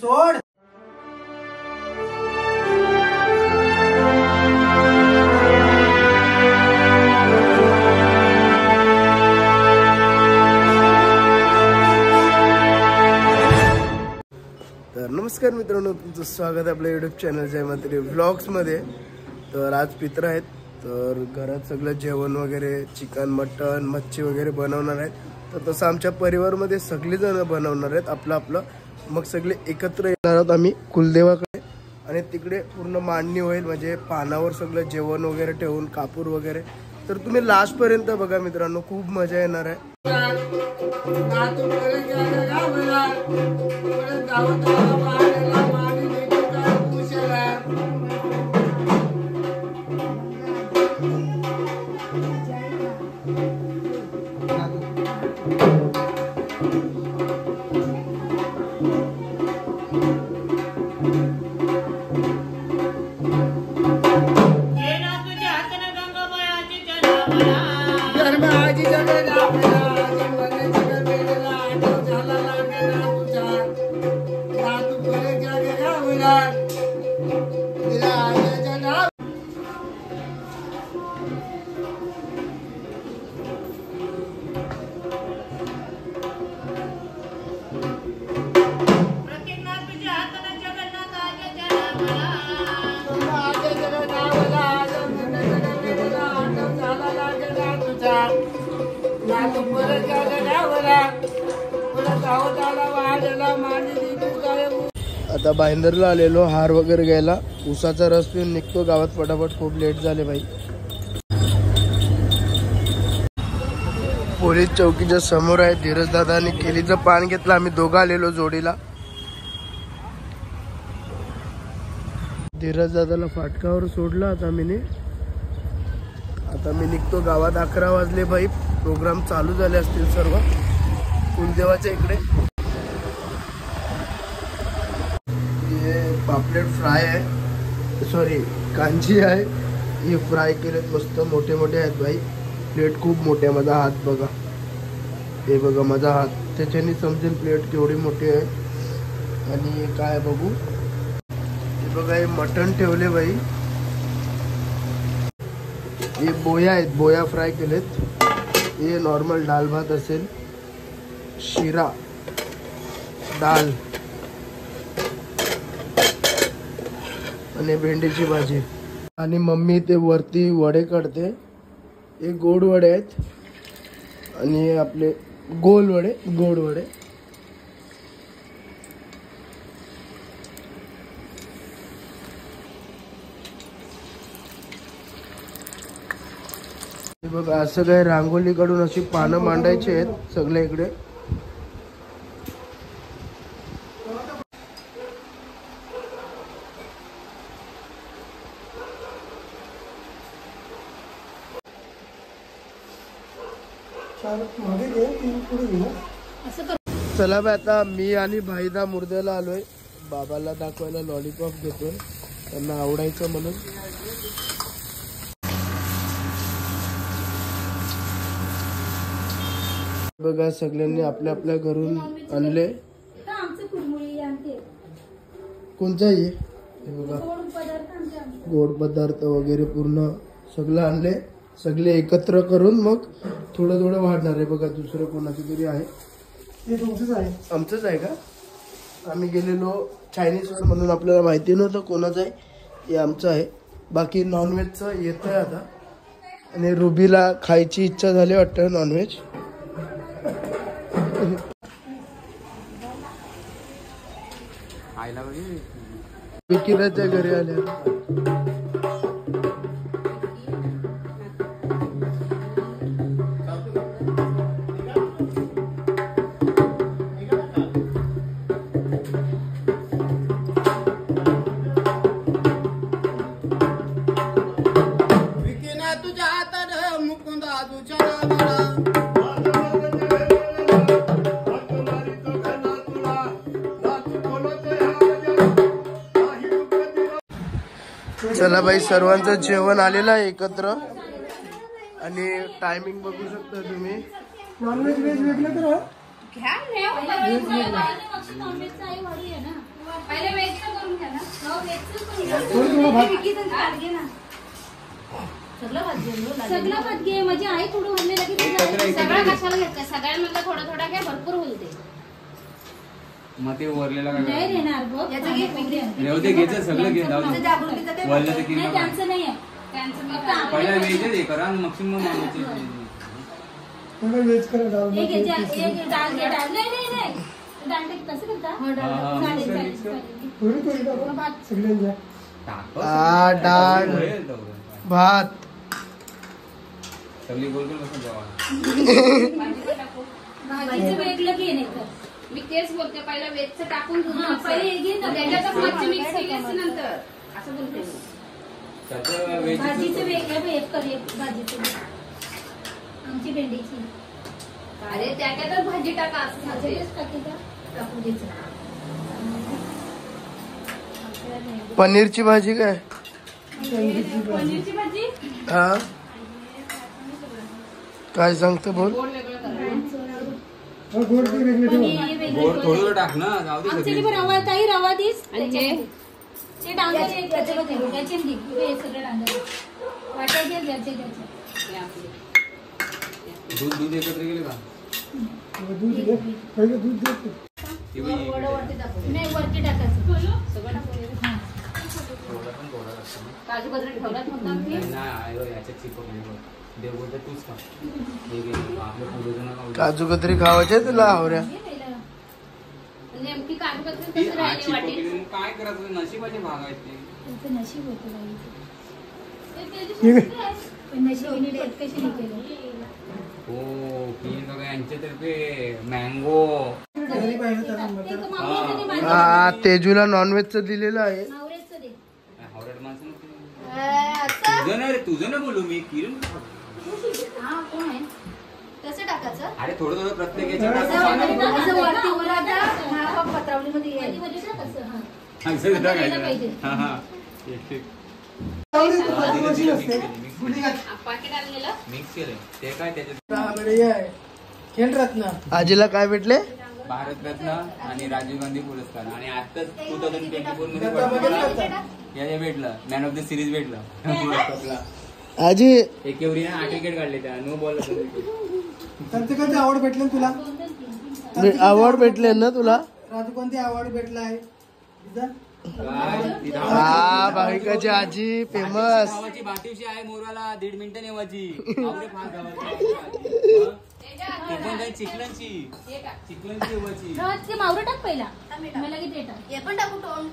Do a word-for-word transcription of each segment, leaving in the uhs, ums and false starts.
सोड. तर नमस्कार मित्रांनो, तुमचं स्वागत आहे आपल्या यूट्यूब चॅनल जय मात्री व्लॉग्समध्ये. तर आज पित्र आहेत, तर घरात सगळं जेवण वगैरे चिकन मटन मच्छी वगैरे बनवणार आहेत. तर तसं आमच्या परिवारमध्ये सगळेजण बनवणार आहेत आपलं आपलं. मग सगळे एकत्र येणार आहोत आम्ही कुलदेवाकडे, आणि तिकडे पूर्ण मांडणी होईल, म्हणजे पानावर सगळं जेवण वगैरे ठेवून कापूर वगैरे. तर तुम्ही लास्टपर्यंत बघा मित्रांनो, खूप मजा येणार आहे. आता बांदरला आलेलो हार वगैरे घ्यायला. उसाचा रस पिऊन निघतो गावात फटाफट, खूप लेट झाले भाई. पोलीस चौकीच्या समोर आहे. धीरज दादा आणि केलीचं पान घेतलं. आम्ही दोघं आलेलो जोडीला. धीरज दादाला फाटकावर सोडलं. आता मी आता मी निघतो गावात. अकरा वाजले भाई. प्रोग्राम चालू झाले असतील सर्व कुलदेवाच्या इकडे. पापलेट फ्राय आहे, सॉरी कांजी आहे. हे फ्राय केलेत, मस्त मोठे मोठे आहेत भाई. प्लेट खूप मोठे आहे. माझा हात बघा, हे बघा माझा हात, त्याच्याने समजेल प्लेट केवढी मोठी आहे. आणि काय बघू, हे बघा हे मटण ठेवले भाई. हे बोया आहेत, बोया फ्राय केलेत. हे नॉर्मल डाल भात असेल, शिरा डाल आणि भेंडीची भाजी. आणि मम्मी ते वरती वडे काढते. हे गोड वडे आहेत आणि आपले गोल वडे, गोड वडे. बघा असं काय रांगोली काढून अशी पानं मांडायची आहेत सगळ्या इकडे. चला बाय, आता मी आणि भाईदा मुर्द्याला आलोय. बाबाला दाखवायला लॉलीपॉप घेतोय, त्यांना आवडायचं म्हणून. बघा सगळ्यांनी आपल्या आपल्या घरून आणले. कोणता आहे हे बघा, गोड पदार्थ वगैरे पूर्ण सगळं आणले. सगळे एकत्र करून मग थोडं थोडं वाढणार आहे. बघा दुसरं कोणाचं तरी आहे. हे तुमचंच आहे? आमचंच आहे का? आम्ही गेलेलो चायनीज म्हणून आपल्याला माहिती नव्हतं कोणाचं आहे. हे आमचं आहे. बाकी नॉनव्हेजचं येतं आहे आता. आणि रुबीला खायची इच्छा झाली वाटतं नॉनव्हेज. विकिराच्या घरी आल्या. चला भाई, सर्वांचं जेवण आलेलं आहे एकत्र. आणि टायमिंग बघू शकता तुम्ही. नॉनव्हेज व्हेज वेगळं तर पहिले वेजचं करून घ्या ना. हो वेजचं करून घ्या. विकीचं काढ घे ना. सगळं भात घे. सगळं भात घे. म्हणजे आई थोडं भरलेलं की सगळं कशाला घेतलं? सगळ्यांमधलं थोडं थोडं घ्या. भरपूर होईल ते. मग ते वरलेला काय नाही रेणार बघ. याचं घे विकी. रेव ते घ्यायचं सगळं घे. जाऊ दे. वरलं ते नाही त्यांचं नाही आहे. त्यांचं मी पहिला वेज दे करा मॅक्सिमम मागवते. थोडं वेज करा डाळ. एक एक एक डाळ घे. डाळ नाही नाही नाही. डाळ कसं करता? हो डाळ. चालेल चालेल. थोडी थोडी टाका. भात सगळ्यांच्या टाक. आ डाळ भात सगळी गोल गोल बसून जावा. भाजीचं वेगळं घे नाही तर. मी तेच बोलते पहिला वेजचं टाकून घेऊन पहिले घे ना. त्याच्यात मच्छी मिक्स केलीस नंतर असं बोलते. भाजीचं वेगळं एक कर. एक भाजीचं आमची भेंडीची. अरे त्याच्यातच भाजी टाका असं भाजीच टाकी का टाकून द्यायचं. पनीरची भाजी काय? पनीरची भाजी हा काय सांगतो बोल. गोड थोडं टाक ना. जाऊ दे. रवा ताई रवा दिस. ते डांगर त्याच्यामध्ये त्याचे हे सगळे डांगर वाटायचे द्यायचे द्यायचे. दूध दूध एकत्र गेले का? दूध दे. पहिले दूध दे. नाही वरती टाकायचं. सगळं टाकून काजू बदाम ठेवलात म्हणतात मी. नाही याच्यात चिपकले देव बोलते तूच खा. आपल्या पूर्वजांना काजू कतरी खावायचे तुला आवऱ्या. नेमकी काजू कतरी कसं राहिली वाटेल. काय करायचं नशिबाचे भाग आहेत ते. नशीब होतं नशिबीने कशी केलं. हो पिन बघा यांच्यातर्फे मँगो. हा तेजूला नॉनव्हेजचं दिलेलं आहे. हावरट माणसं तुझं नाही रे. तुझं नाही बोलू मी. किरण कसं टाकायचं? अरे थोडं थोडं प्रत्येक मिक्स केलंय ते काय त्याच्यात. खेलरत्न आजीला काय भेटले? भारतरत्न आणि राजीव गांधी पुरस्कार. आणि आताच टू थाउजंड ट्वेंटी फोर मध्ये याने भेटलं मॅन ऑफ द सिरीज भेटलं. आजी एक एवढी ना आठ विकेट काढले त्या. नो बॉल त्यांचे कोणते अवॉर्ड भेटले तुला? अवॉर्ड भेटले ना तुला? राजू कोणते अवॉर्ड भेटला आहे? हा भाविकाची आजी फेमस. बाटीवशी आहे मोरवाला दीड मिनिटं नेवाची. चिकलनची चिकलनची येवाची. मावरं टाक पहिला. मला किती टाक. हे पण टाकू तोंड.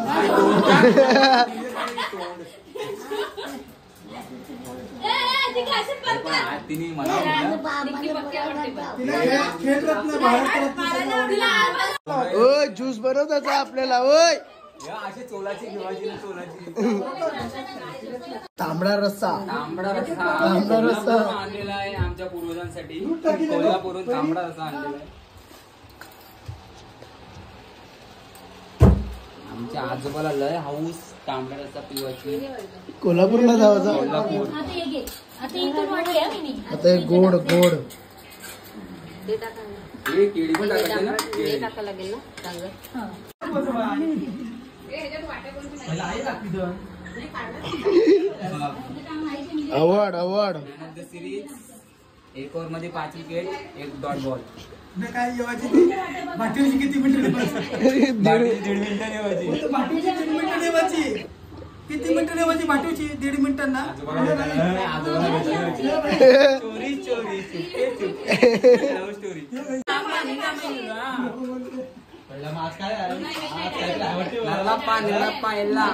ओय ज्यूस बनवताचा आपल्याला. ओय अशी चोलाची घेवायची ना चोलाची. तांबडा रस्सा. तांबडा रस्सा. तांबडा रस्सा आणलेला आहे आमच्या पूर्वजांसाठी. कोल्हापूरून तांबडा रस्सा आणलेला आहे. आमच्या आजोबाला लय हाऊस तांबडा रस्सा पिवायची. कोल्हापूरला जायचं. कोल्हापूर. आता हे गोड गोड हे केळी पण टाकायची ना. केळी टाकायला लागेल ना. Award award series. एक ओव्हर मध्ये पाच विकेट एक डॉट बॉल. काय येवायची किती मिनिटं? दीड मिनिटं नेवायची. किती मिनिटं नेवायची भाटूची? दीड मिनिटांना. चोरी चोरी लव्ह स्टोरी. लप्पा लप्पा एल्ला.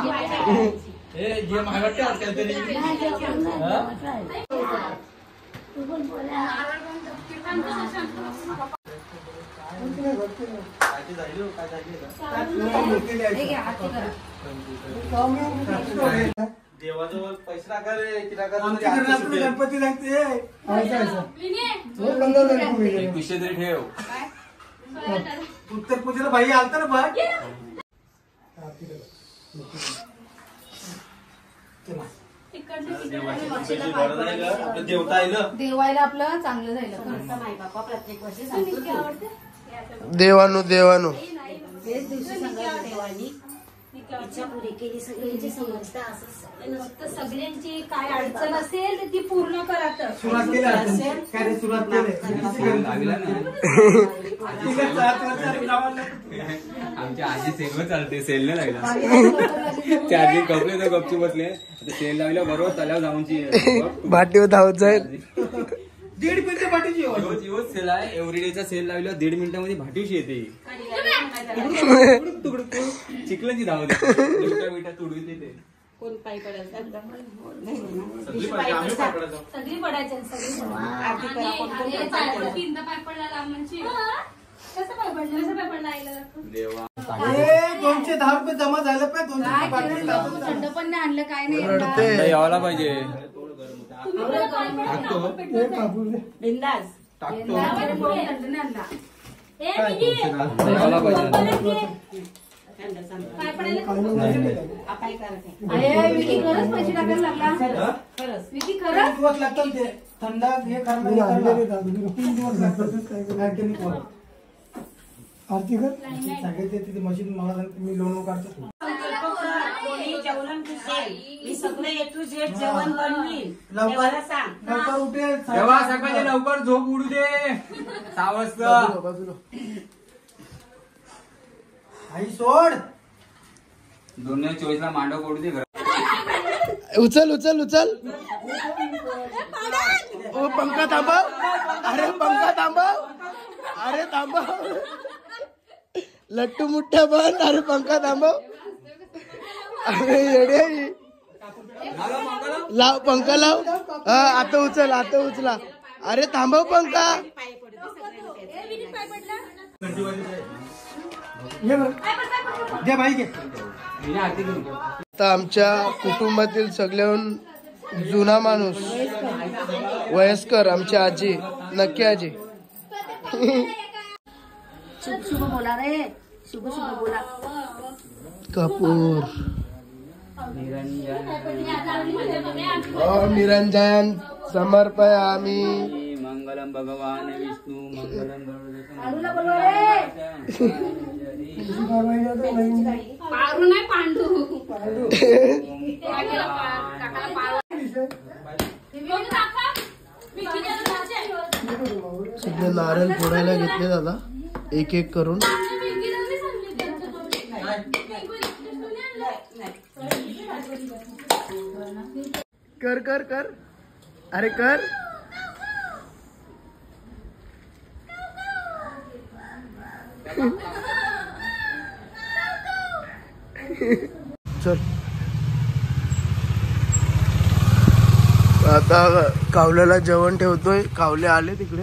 देवाजवळ पैसे टाका रे. गणपती लागते. एकवीसशे तरी ठेव. उत्तर पूजेला भाई आलता ना बघ. देवायला आपलं चांगलं झालं. माई बापा प्रत्येक वर्षी सांगतो. देवानु देवानु तेच दिवशी इच्छा पुरी केली सगळ्यांची समजता असं नुसतं सगळ्यांची काय अडचण असेल ती पूर्ण करा तर सुरुवात केली असेल काय सुरुवात केली लागला ना आमच्या आजी सेलवर चालते सेल नाही लागला चार्जिंग कपले तर गपचूप बसले आता सेल लावल्या बरोबर तल्यावर जाऊनची भाटीवर धावत जाईल. दीड मिनिटं पाठीची रोज रोज सेल आहे एव्हरीडेचा सेल लावला दीड मिनिटामध्ये भाटीवशी येते चिखलांची धावत विटा विटा तुडवी ते कोण पाय पडेल सगळी पडायची सगळी तीनदा पाय पडला लांबची कसं पाय पडलं कसं पाय पडला आईला देवा दोनशे दहा रुपये जमा झाले पाहिजे दोनशे थंड पण नाही आणलं काय नाही यावाला पाहिजे बिंदास यावाला पाहिजे काय विकी खरंच पैसे टाकायला लागला खरंच विकी खरंच दिवस लागतात ते थंड हे करणार तीन दिवस लागतात आरती कर सगळे तिथे मशीन मला मी लोन काढतो कोणी जेवण मी सगळे ए टू झेड जेवण बनवीन लवकर सांग लवकर उठेल तेव्हा सकाळी लवकर झोप उडू दे सहा वाजता आई सोड दोन हजार चोवीस ला मांडव पडू दे उचल उचल उचल. ओ पंखा थांबव. अरे पंखा थांबव. अरे थांबव. लट्टू मुठ्ठा बन. अरे पंखा थांबव. अरे येडे लाव पंखा लाव. हा आता उचल आता उचला. अरे थांबव पंखा. दे भाई घे. आता आमच्या कुटुंबातील सगळ्याहून जुना माणूस वयस्कर आमची आजी नक्की आजी शुभ शुभ बोला रे शुभ शुभ बोला कपूर निरंजन समर्पयामी मंगलम भगवान विष्णू मंगलम पारू नाही पांडू सगळे नारळ फोडायला घेतले दादा एक एक करून. कर कर कर अरे कर. चल आता कावल्याला जेवण ठेवतोय. कावले आले तिकडे.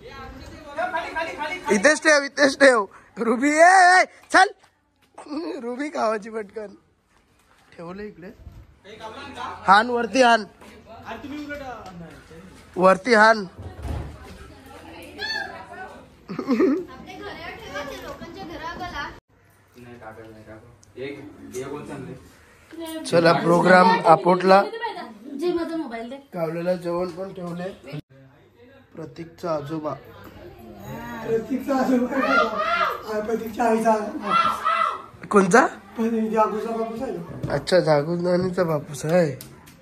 इथेच ठेव इथेच ठेव. रुबी ए चल. रुबी खावाची पटकन ठेवलं इकडे. हान वरती हान वरती हान. चला प्रोग्राम आपोटला. जे माझा मोबाईल दे. कावलेला जेवण पण ठेवले. प्रतीकचा आजोबा प्रतीकचा आजोबा प्रतीकच्या आईचा कोणचा. जागूचा बापूस आहे. अच्छा जागुजनानीचा बापूस आहे.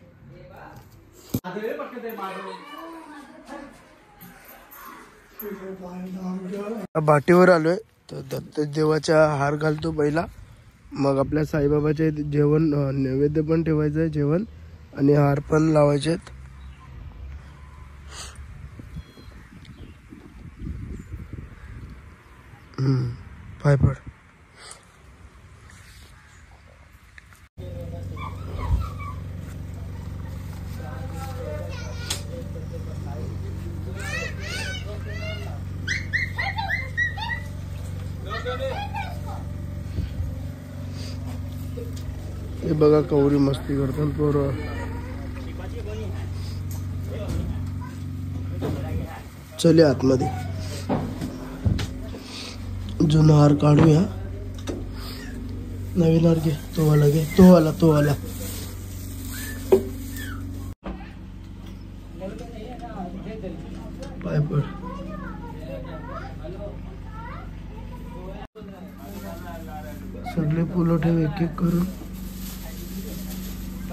भाटीवर आलोय तर दत्त देवाच्या हार घालतो पहिला. मग आपल्या साईबाबाचे जेवण नैवेद्य पण ठेवायचं आहे जेवण आणि हार पण लावायचे आहेत. हम्म पाय पड. हे बघा कवरी मस्ती करतात पोरं. चले आतमध्ये. जुना हार काढूया. नवीन हार घे. तो वाला घे. तो वाला तो वाला. पाय पड. सगळे फुलं ठेव एक एक करून.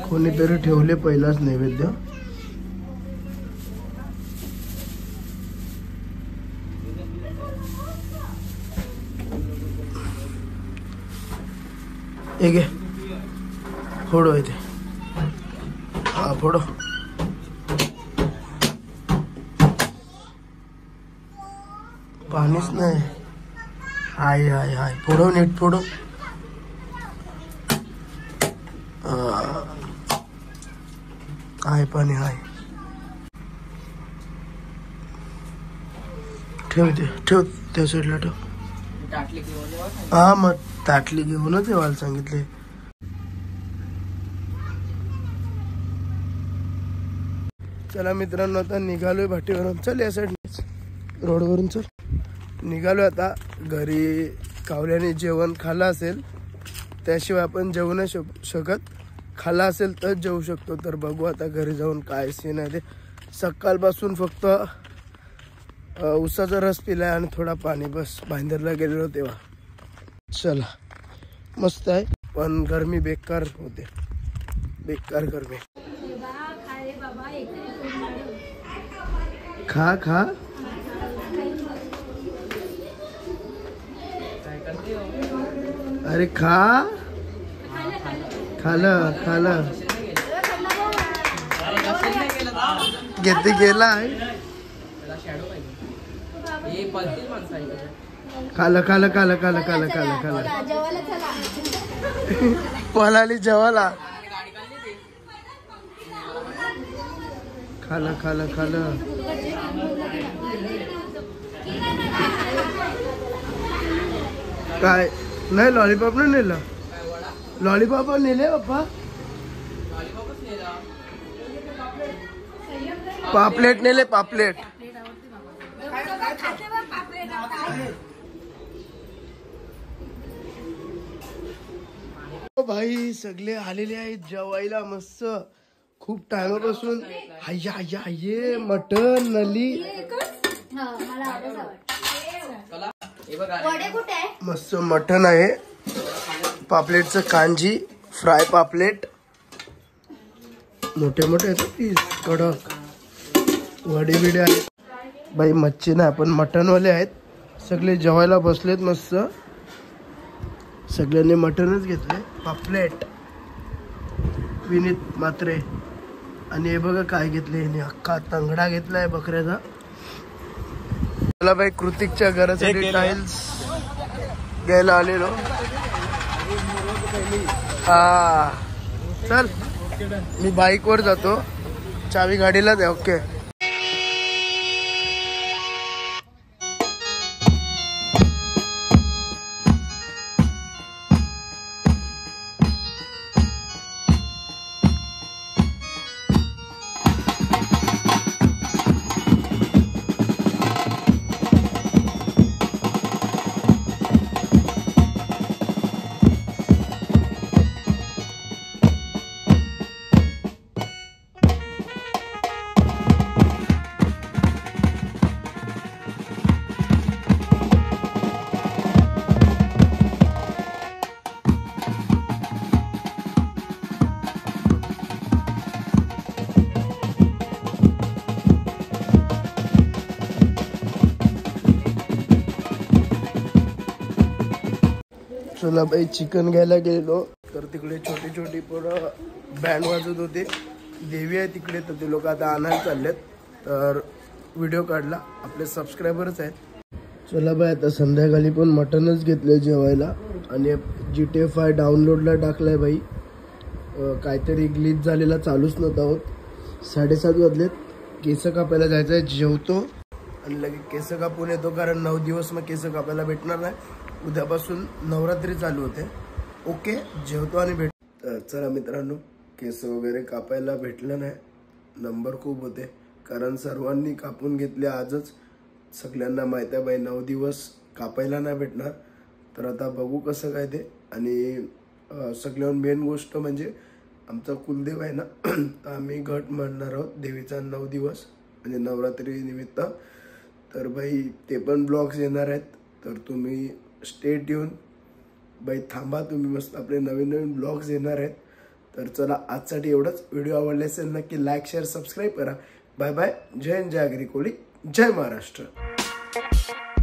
कोणीतरी ठेवले पहिलाच नैवेद्य. एक आहे फोडो इथे. हा फोडो. पाणीच नाही. हाय हाय हाय फोडो नीट फोडो. हाय पाणी हाय. ठेव ते ठेव त्या साईडला ठेव. हा मग ताटली घेऊनच येवायला सांगितले. चला मित्रांनो आता निघालोय भाटीवरून. चल या साईड रोडवरून चल. निघालोय आता घरी. कावल्याने जेवण खाल्लं असेल त्याशिवाय आपण जेवू नाही शकत. खाल्ला असेल तर जेवू शकतो. तर बघू आता घरी जाऊन काय सीन आहे ते. सकाळपासून फक्त उसाचा रस पिलाय आणि थोडा पाणी बस. भाईंदरला गेलेलो तेव्हा. चला मस्त आहे पण गरमी बेकार होते. बेकार गरमी. खा खा. अरे खा. खालं खालं घेते गेला आहे. खालं खालं खालं खालं खालं खालं खालं पळाली जेवायला. खालं खालं खालं. काय नाही लॉलीपॉप नाही नेलं. लॉलीपॉप नेले पप्पा. पापलेट नेले पापलेट. भाई सगळे आलेले आहेत जेवायला मस्त. खूप टाइमापासून. हाय हाय हाय मटन नली मस्त मटन आहे. पापलेटचं कांजी फ्राय पापलेट मोठे मोठे आहेत पीस कडक. वडे बिडे आहेत बाई. मच्छी नाही पण मटनवाले आहेत. सगळे जेवायला बसलेत मस्त. सगळ्यांनी मटनच घेतले. पापलेट विनीत मात्रे. आणि हे बघा काय घेतले. अख्खा तंगडा घेतलाय बकऱ्याचा. मला बाई कृतिकच्या घरासाठी टाइल्स घ्यायला आलेलो. हा चल मी बाईक वर जातो. चावी गाडीला द्या. ओके. चला बाई चिकन घ्यायला गेलो तर तिकडे छोटी छोटी पोरं बँड वाजत होते. देवी आहे तिकडे तर ते लोक आता आणायला चाललेत. तर व्हिडिओ काढला. आपले सबस्क्रायबरच आहेत. चला बाई आता संध्याकाळी पण मटनच घेतलं जेवायला. आणि जी टी ए फाय डाउनलोडला टाकलाय बाई. काहीतरी ग्लिच झालेला चालूच नव्हता होत. साडेसात वाजलेत. केस कापायला जायचं आहे. जेवतो आणि लगेच केस कापून येतो कारण नऊ दिवस मग केस कापायला भेटणार नाही. उद्यापासून नवरात्री चालू होते. ओके जेवतो आणि भेट. तर चला मित्रांनो केस वगैरे कापायला भेटलं नाही. नंबर खूप होते कारण सर्वांनी कापून घेतले आजच. सगळ्यांना माहिती आहे बाई नऊ दिवस कापायला नाही भेटणार. तर आता बघू कसं काय ते. आणि सगळ्याहून मेन गोष्ट म्हणजे आमचा कुलदेव आहे ना. तर आम्ही घट म्हणणार आहोत देवीचा नऊ दिवस म्हणजे नवरात्री निमित्त. तर बाई ते पण ब्लॉग्स येणार आहेत. तर तुम्ही स्टे ट्यून बाई. थांबा तुम्ही मस्त. आपले नवीन नवीन ब्लॉग्स येणार आहेत. तर चला आजसाठी एवढंच. व्हिडिओ आवडले असेल नक्की लाईक शेअर सबस्क्राईब करा. Bye bye. जय हिंद, जय आगरी कोळी, जय महाराष्ट्र.